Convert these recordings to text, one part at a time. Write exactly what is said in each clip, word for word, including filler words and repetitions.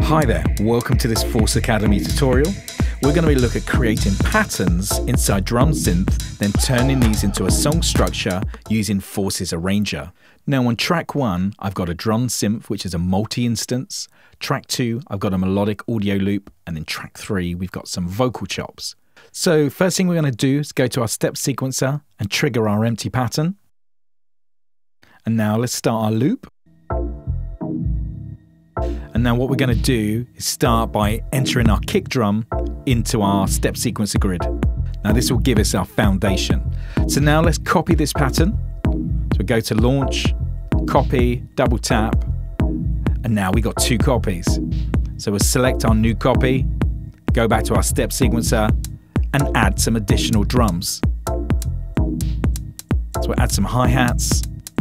Hi there, welcome to this Force Academy tutorial. We're going to be looking at creating patterns inside DrumSynth, then turning these into a song structure using Force's Arranger. Now on track one, I've got a DrumSynth, which is a multi-instance. Track two, I've got a melodic audio loop. And then track three, we've got some vocal chops. So first thing we're going to do is go to our step sequencer and trigger our empty pattern. And now let's start our loop. And now what we're going to do is start by entering our kick drum into our step sequencer grid. Now this will give us our foundation. So now let's copy this pattern. So we go to launch, copy, double tap, and now we got two copies. So we'll select our new copy, go back to our step sequencer, and add some additional drums. So we'll add some hi-hats.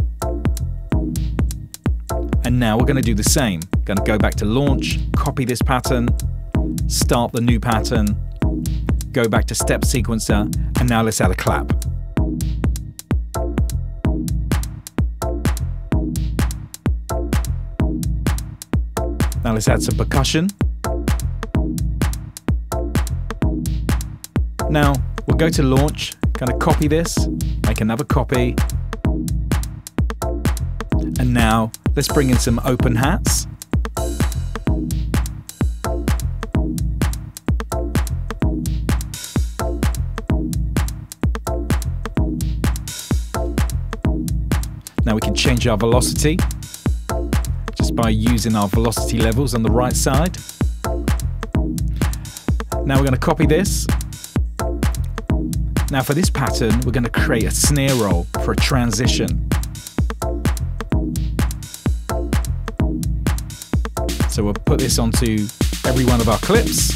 And now we're going to do the same. Going to go back to launch, copy this pattern, start the new pattern, go back to step sequencer, and now let's add a clap. Now let's add some percussion. Now we'll go to launch, going to copy this, make another copy, and now let's bring in some open hats. Now we can change our velocity just by using our velocity levels on the right side. Now we're going to copy this. Now for this pattern, we're going to create a snare roll for a transition. So we'll put this onto every one of our clips.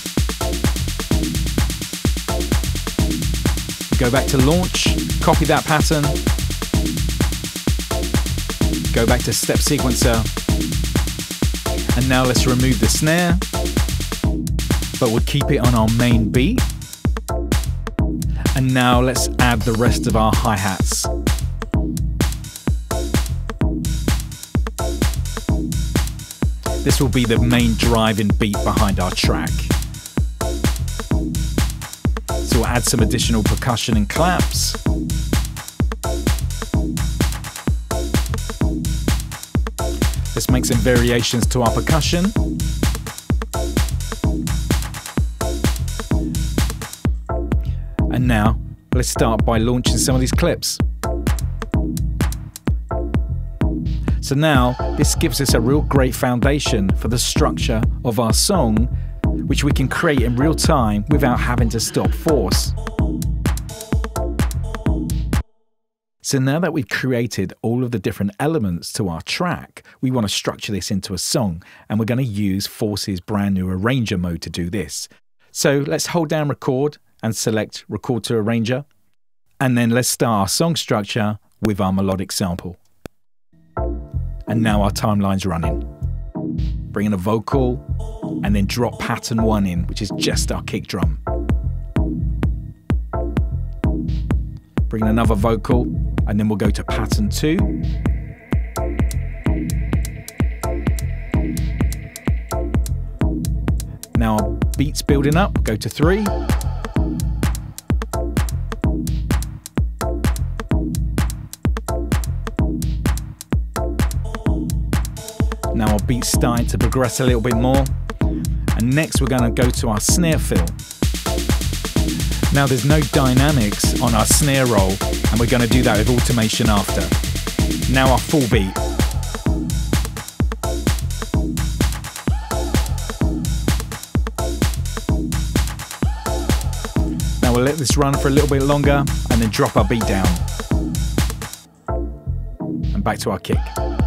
Go back to launch, copy that pattern. Go back to step sequencer. And now let's remove the snare, but we'll keep it on our main beat. And now let's add the rest of our hi-hats. This will be the main driving beat behind our track. So we'll add some additional percussion and claps. Let's make some variations to our percussion. And now let's start by launching some of these clips. So now this gives us a real great foundation for the structure of our song, which we can create in real time without having to stop Force. So now that we've created all of the different elements to our track, we want to structure this into a song, and we're going to use Force's brand new Arranger mode to do this. So let's hold down record and select record to Arranger, and then let's start our song structure with our melodic sample. And now our timeline's running. Bring in a vocal and then drop pattern one in, which is just our kick drum. Bring in another vocal and then we'll go to pattern two. Now our beat's building up, go to three. Now our beat's starting to progress a little bit more. And next we're going to go to our snare fill. Now there's no dynamics on our snare roll, and we're going to do that with automation after. Now our full beat. Now we'll let this run for a little bit longer and then drop our beat down. And back to our kick.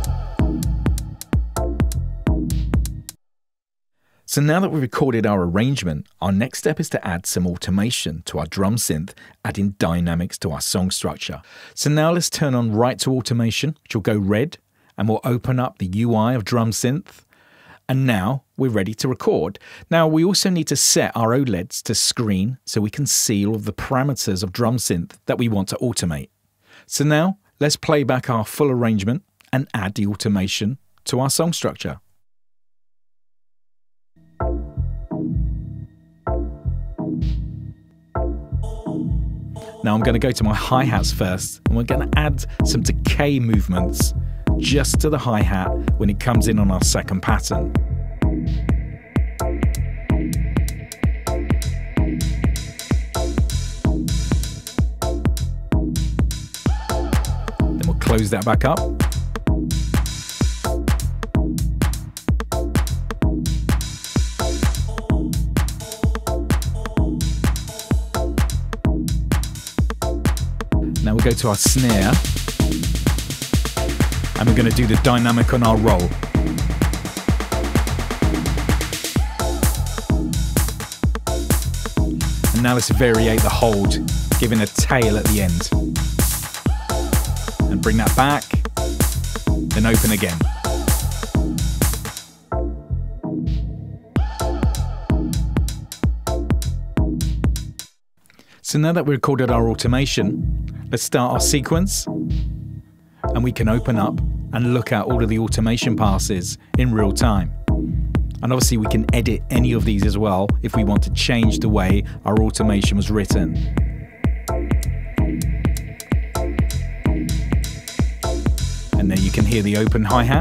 So now that we've recorded our arrangement, our next step is to add some automation to our drum synth, adding dynamics to our song structure. So now let's turn on Right to Automation, which will go red, and we'll open up the U I of DrumSynth. And now we're ready to record. Now we also need to set our O L E Ds to screen so we can see all of the parameters of DrumSynth that we want to automate. So now let's play back our full arrangement and add the automation to our song structure. Now I'm going to go to my hi-hats first, and we're going to add some decay movements just to the hi-hat when it comes in on our second pattern. Then we'll close that back up. Now we'll go to our snare, and we're going to do the dynamic on our roll. And now let's variate the hold, giving a tail at the end. And bring that back, then open again. So now that we've recorded our automation, let's start our sequence, and we can open up and look at all of the automation passes in real time. And obviously we can edit any of these as well if we want to change the way our automation was written. And then you can hear the open hi-hat.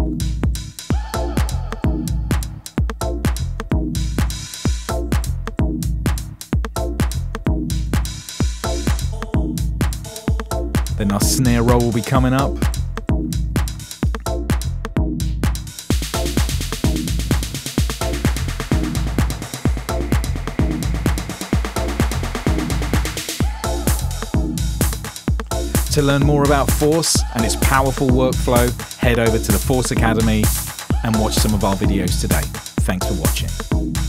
Then our snare roll will be coming up. To learn more about Force and its powerful workflow, head over to the Force Academy and watch some of our videos today. Thanks for watching.